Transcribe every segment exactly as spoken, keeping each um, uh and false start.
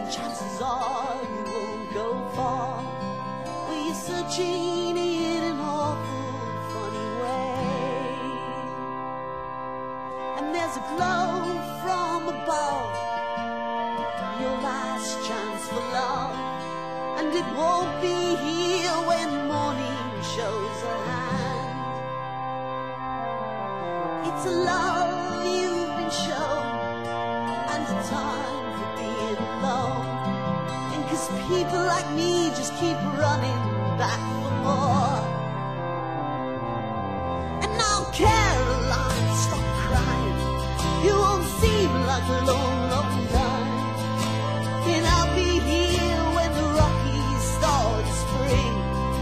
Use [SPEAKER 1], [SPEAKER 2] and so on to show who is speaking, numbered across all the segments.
[SPEAKER 1] chances are you won't go far. Well, you're searching in an awful funny way, and there's a glow from above, your last chance for love, and it won't be here when morning shows a hand. It's a love you've been shown, and a time for being alone. And 'cause people like me just keep running back for more. And now Caroline, stop crying, you won't seem like a long, long time. And I'll be here when the Rockies start to spring.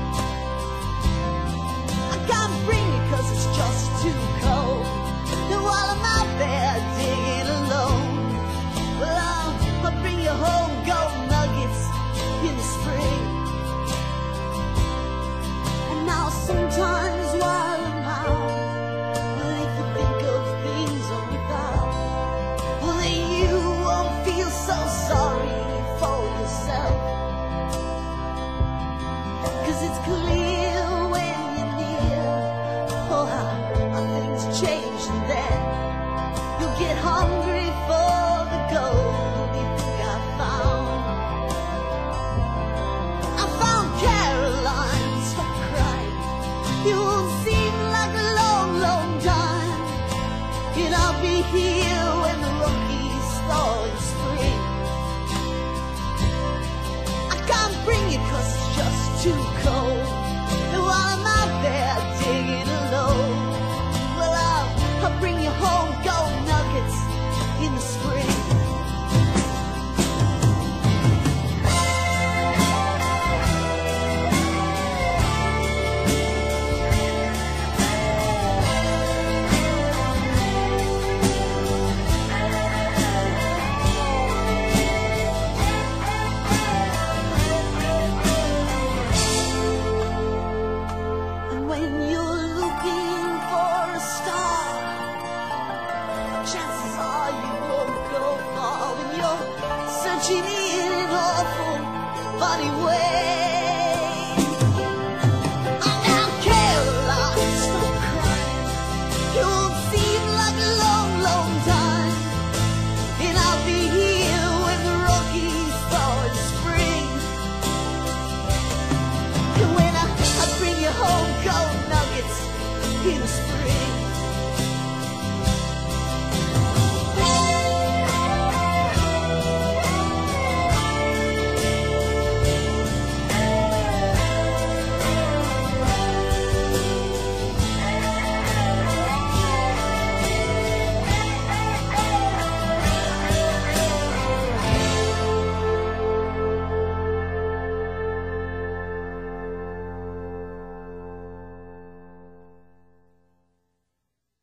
[SPEAKER 1] I can't bring you 'cause it's just too cold. And while I'm out there digging alone, well, I'll, I'll bring you home gold nuggets in the spring. And now sometimes while I'm out, well, if you think of things on your back, well, then you won't feel so sorry for yourself. 'Cause it's clear when you're near, oh, how, how things change, and then you'll get hungry for the gold you think I found. I found Caroline, stop crying, you won't seem like a long, long time. And I'll be here when the Rockies start to spring. I can't bring you 'cause it's just too cold. And while I'm out there digging alone, well, I'll, I'll bring you home gold nuggets in the spring. And when you're looking for a star, chances are you won't go far. When you're searching in an awful funny way,